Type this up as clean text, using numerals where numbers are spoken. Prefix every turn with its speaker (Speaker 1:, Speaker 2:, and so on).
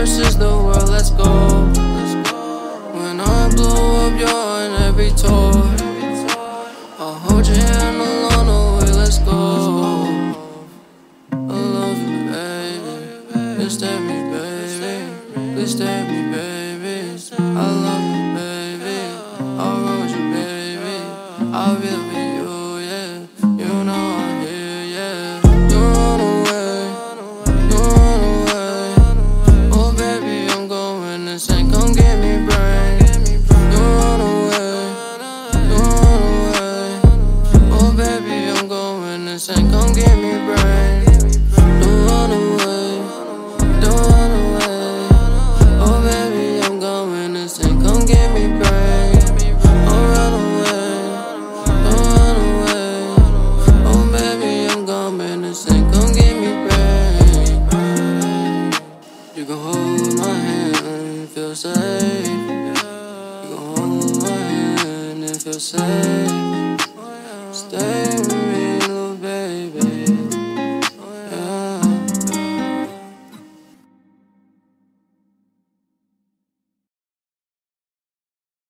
Speaker 1: versus the world, let's go. When I blow up, you're in every tour. I'll hold your hand along the way, let's go. I love you, baby. Please take me, baby. Please take me, baby. I love you, baby. I'll run with you, baby. I'll be there with you, yeah. You know I'm here, yeah. You run away, you run away. Oh baby, I'm going insane. Come get me, brain. You run away, you run away. Oh baby, I'm going insane. Come get me, brain. Don't run away, don't run away. Oh baby, I'm going insane. Come get me, brain. Don't run away, don't run away. Oh baby, I'm going insane. Come get me, brain. You can hold my hand and feel safe. You can hold my hand and feel safe.